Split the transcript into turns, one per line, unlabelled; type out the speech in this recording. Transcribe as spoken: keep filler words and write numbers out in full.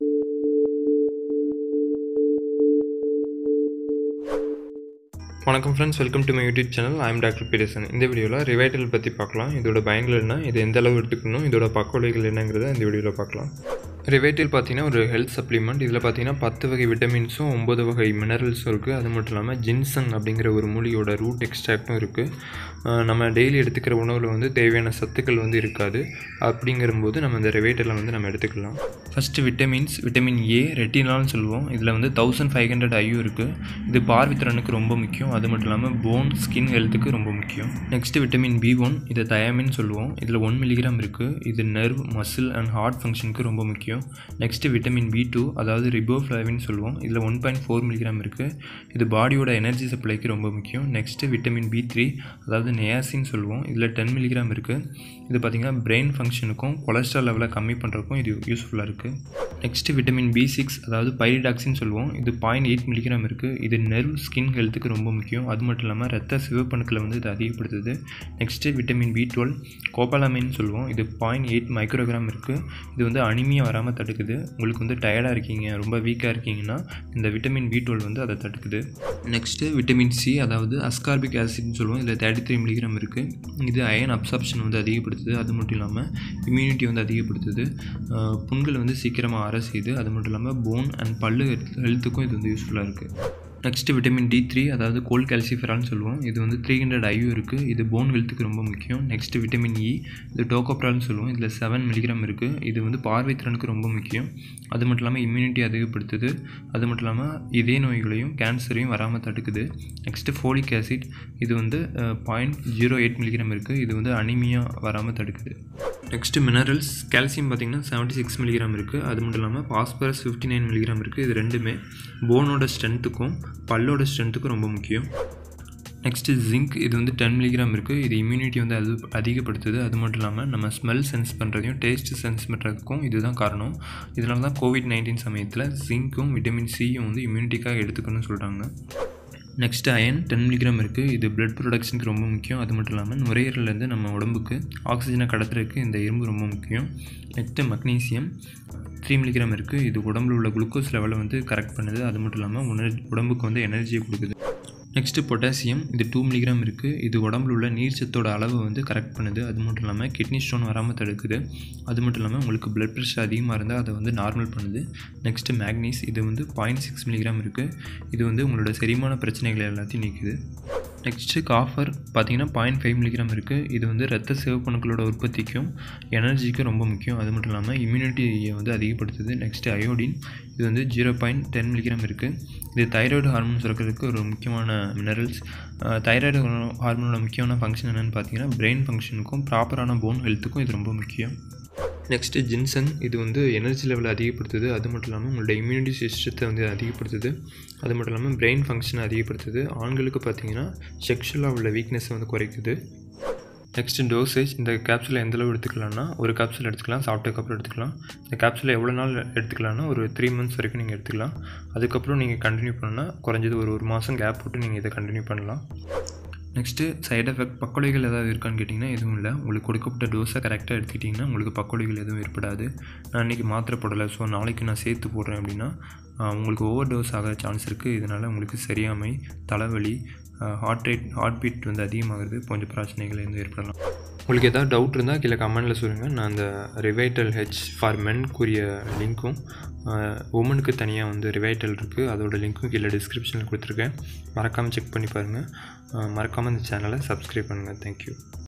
வணக்கம் friends, welcome to my YouTube channel. I am doctor Peterson. இந்த வீடியோவில் revital பற்றி பார்க்கலாம். இதோட பயன்கள் என்ன, இது எந்த அளவு எடுத்துக்கணும், இதோட பக்கவிளைவுகள் என்னங்கிறத இந்த வீடியோவில் பார்க்கலாம். ரிவைட்டல் பார்த்தீங்கன்னா ஒரு ஹெல்த் சப்ளிமெண்ட். இதில் பார்த்தீங்கன்னா பத்து வகை விட்டமின்ஸும் ஒம்பது வகை மினரல்ஸும் இருக்குது. அது மட்டும் இல்லாமல் ஜின்சங் அப்படிங்கிற ஒரு மூலிகையோட ரூட் எக்ஸ்ட்ராக்டும் இருக்குது. நம்ம டெய்லி எடுத்துக்கிற உணவில் வந்து தேவையான சத்துக்கள் வந்து இருக்காது. அப்படிங்கிறபோது நம்ம இந்த ரிவைட்டலை வந்து நம்ம எடுத்துக்கலாம். First vitamins. விட்டமின் ஏ ரெட்டினால்னு சொல்லுவோம். இதில் வந்து தௌசண்ட் ஃபைவ் ஹண்ட்ரட் ஐயூ இருக்குது. இது பார்வைத்திறனுக்கு ரொம்ப முக்கியம். அது மட்டும் இல்லாமல் போன் ஸ்கின் ஹெல்த்துக்கு ரொம்ப முக்கியம். நெக்ஸ்ட்டு விட்டமின் பி ஒன், இதை தயாமின்னு சொல்லுவோம். இதில் ஒன் மில்லிகிராம் இருக்குது. இது நர்வ், மசில் அண்ட் ஹார்ட் ஃபங்க்ஷனுக்கு ரொம்ப முக்கியம். நெக்ஸ்ட்டு விட்டமின் பி டூ, அதாவது ரிபோஃப்ளாவின் சொல்லுவோம். இதில் ஒன் பாயிண்ட் ஃபோர் மில்லிகிராம் இருக்குது. இது பாடியோட எனர்ஜி சப்ளைக்கு ரொம்ப முக்கியம். நெக்ஸ்ட்டு விட்டமின் பி த்ரீ, அதாவது நியாசின் சொல்லுவோம். இதில் டென் மில்லிகிராம் இருக்குது. இது பார்த்திங்கன்னா பிரெயின் ஃபங்க்ஷனுக்கும் கொலஸ்ட்ரால் லெவலை கம்மி பண்ணுறதுக்கும் இது யூஸ்ஃபுல்லாக இருக்குது. நெக்ஸ்ட்டு விட்டமின் பி சிக்ஸ், அதாவது பைரிடாக்சின் சொல்லுவோம். இது பாயிண்ட் எயிட் மில்லிகிராம் இருக்குது. இது நர்வ், ஸ்கின் ஹெல்த்துக்கு ரொம்ப முக்கியம். அது மட்டும் இல்லாமல் ரத்த சிவப்பணுக்களை வந்து இது அதிகப்படுத்துது. Next vitamin B twelve, cobalamin சொல்லுவோம். இது பாயிண்ட் எயிட் மைக்ரோகிராம் இருக்குது. இது வந்து அனிமியா வராமல் தடுக்குது. உங்களுக்கு வந்து டயர்டாக இருக்கீங்க, ரொம்ப வீக்காக இருக்கீங்கன்னா இந்த விட்டமின் பி டுவெல் வந்து அதை தடுக்குது. நெக்ஸ்ட்டு விட்டமின் சி, அதாவது அஸ்கார்பிக் ஆசிட்னு சொல்லுவோம். இதில் தேர்ட்டி த்ரீ மில்லிகிராம் இருக்குது. இது அயன் அப்சார்ப்ஷன் வந்து அதிகப்படுத்துது. அது மட்டும் இல்லாமல் இம்யூனிட்டி வந்து அதிகப்படுத்துது. புண்கள் வந்து சீக்கிரமாக ஆற செய்யுது. அது மட்டும் இல்லாமல் போன் அண்ட் பல்லு ஹெல்த்துக்கும் இது வந்து யூஸ்ஃபுல்லாக இருக்குது. நெக்ஸ்ட்டு விட்டமின் டி த்ரீ, அதாவது கோல் கால்சிஃபெரால்னு சொல்லுவோம். இது வந்து த்ரீ ஹண்ட்ரட் ஐயூ இருக்குது. இது போன் ஹெல்த்துக்கு ரொம்ப முக்கியம். நெக்ஸ்ட்டு விட்டமின் இ, இது டோகோப்ரால்னு சொல்லுவோம். இதில் செவன் மில்லிகிராம் இருக்குது. இது வந்து பார்வைத்திறனுக்கு ரொம்ப முக்கியம். அது மட்டும் இல்லாமல் இம்யூனிட்டி அதிகப்படுத்துது. அது மட்டும் இல்லாமல் இதய நோய்களையும் கேன்சரையும் வராமல் தடுக்குது. நெக்ஸ்ட்டு ஃபோலிக் ஆசிட், இது வந்து பாயிண்ட் ஜீரோ எயிட் மில்லிகிராம் இருக்குது. இது வந்து அனிமியா வராமல் தடுக்குது. Next minerals. கால்சியம் பார்த்திங்கன்னா செவன்ட்டி சிக்ஸ் மில்லிகிராம் இருக்குது. அது மட்டும் இல்லாமல் பாஸ்பரஸ் ஃபிஃப்டி நைன் மில்லிகிராம் இருக்குது. இது ரெண்டுமே போனோட ஸ்ட்ரென்த்துக்கும் பல்லோட ஸ்ட்ரென்த்துக்கும் ரொம்ப முக்கியம். நெக்ஸ்ட்டு ஜிங்க், இது வந்து டென் மில்லிகிராம் இருக்குது. இது இம்யூனிட்டி வந்து அது அதிகப்படுத்துது. அது மட்டும் இல்லாமல் நம்ம ஸ்மெல் சென்ஸ் பண்ணுறதையும் டேஸ்ட் சென்ஸ் பண்ணுறதுக்கும் இதுதான் காரணம். இதனால தான் கோவிட் நைன்டீன் சமயத்தில் ஜிங்க்கும் விட்டமின் சியும் வந்து இம்யூனிட்டிக்காக எடுத்துக்கணும்னு சொல்கிறாங்க. நெக்ஸ்ட்டு அயன் டென் மில்லிகிராம் இருக்குது. இது பிளட் ப்ரொடக்ஷனுக்கு ரொம்ப முக்கியம். அது மட்டும் இல்லாமல் நுரையீரலேருந்து நம்ம உடம்புக்கு ஆக்சிஜனை கடத்துறதுக்கு இந்த இரும்பு ரொம்ப முக்கியம். நெக்ஸ்ட்டு மக்னீசியம் த்ரீ மில்லிகிராம் இருக்குது. இது உடம்புல உள்ள குளுக்கோஸ் லெவலை வந்து கரெக்ட் பண்ணுது. அது மட்டும் இல்லாமல் உணர் உடம்புக்கு வந்து எனர்ஜியை கொடுக்குது. நெக்ஸ்ட்டு பொட்டாசியம், இது டூ மில்லிகிராம் இருக்குது. இது உடம்புல உள்ள நீர் சத்தோட அளவை வந்து கரெக்ட் பண்ணுது. அது மட்டும் இல்லாமல் கிட்னி ஸ்டோன் வராமல் தடுக்குது. அது மட்டும் இல்லாமல் உங்களுக்கு பிளட் ப்ரெஷர் அதிகமாக இருந்தால் அதை வந்து நார்மல் பண்ணுது. நெக்ஸ்ட்டு மேக்னீஸ், இது வந்து பாயிண்ட் சிக்ஸ் மில்லிகிராம் இருக்குது. இது வந்து உங்களோட செரிமான பிரச்சனைகளை எல்லாத்தையும் நீக்குது. நெக்ஸ்ட்டு காஃபர் பார்த்திங்கன்னா பாயிண்ட் ஃபைவ் மில்லிகிராம் இருக்குது. இது வந்து ரத்த சிவப்பணுக்களோட உற்பத்திக்கும் எனர்ஜிக்கும் ரொம்ப முக்கியம். அது மட்டும் இல்லாமல் இம்யூனிட்டியை வந்து அதிகப்படுத்துது. நெக்ஸ்ட்டு அயோடின், இது வந்து ஜீரோ பாயிண்ட் டென் மில்லிகிராம் இருக்குது. இது தைராய்டு ஹார்மோன் சுரக்கிறதுக்கு ஒரு முக்கியமான மினரல்ஸ். தைராய்டு ஹார்மோனோட முக்கியமான ஃபங்க்ஷன் என்னென்னு பார்த்தீங்கன்னா பிரெயின் ஃபங்க்ஷனுக்கும் ப்ராப்பரான போன் ஹெல்த்துக்கும் இது ரொம்ப முக்கியம். நெக்ஸ்ட்டு ஜின்சன், இது வந்து எனர்ஜி லெவலை அதிகப்படுத்துது. அது மட்டும் இல்லாமல் உங்களோட இம்யூனிட்டி சிஸ்டத்தை வந்து அதிகப்படுத்துது. அது மட்டும் இல்லாமல் பிரெயின் ஃபங்க்ஷனை அதிகப்படுத்துது. ஆண்களுக்கு பார்த்தீங்கன்னா செக்ஷுவலாக உள்ள வீக்னஸை வந்து குறைக்குது. Next dosage. இந்த கேப்சூலை எந்தளவு எடுத்துக்கலாம்னா ஒரு கேப்சூல் எடுத்துக்கலாம், சாப்பிட்டதுக்கப்புறம் எடுத்துக்கலாம். இந்த கேப்சூலை எவ்வளோ நாள் எடுத்துக்கலாம்னா ஒரு த்ரீ மந்த்ஸ் வரைக்கும் நீங்கள் எடுத்துக்கலாம். அதுக்கப்புறம் நீங்கள் கண்டினியூ பண்ணால் குறைஞ்சது ஒரு ஒரு மாதம் கேப் போட்டு நீங்கள் இதை கண்டினியூ பண்ணலாம். நெக்ஸ்ட்டு சைட் எஃபெக்ட், பக்கொலைகள் ஏதாவது இருக்கான்னு கேட்டிங்கன்னா எதுவும் இல்லை. உங்களுக்கு கொடுக்கப்பட்ட டோஸை கரெக்டாக எடுத்துக்கிட்டிங்கன்னா உங்களுக்கு பக்கொலைகள் எதுவும் ஏற்படாது. நான் இன்றைக்கி மாத்திரை போடலை, ஸோ நாளைக்கு நான் சேர்த்து போடுறேன் அப்படின்னா உங்களுக்கு ஓவர் டோஸ் ஆக சான்ஸ் இருக்குது. இதனால் உங்களுக்கு சரியாமை, தலைவலி, ஹார்ட் ரேட் ஹார்ட் பீட் வந்து அதிகமாகிறது போன்ற பிரச்சனைகள் எதுவும் ஏற்படலாம். உங்களுக்கு ஏதாவது டவுட் இருந்தால் கீழே கமெண்டில் சொல்லுங்கள். நான் அந்த ரிவைட்டல் ஹெச் ஃபார் மென்க்குரிய லிங்க்கும் உமனுக்கு தனியாக வந்து ரிவைட்டல் இருக்குது, அதோட லிங்க்கும் கீழே டிஸ்கிரிப்ஷனில் கொடுத்துருக்கேன். மறக்காமல் செக் பண்ணி பாருங்கள். மறக்காமல் இந்த சேனலை சப்ஸ்கிரைப் பண்ணுங்கள். தேங்க்யூ.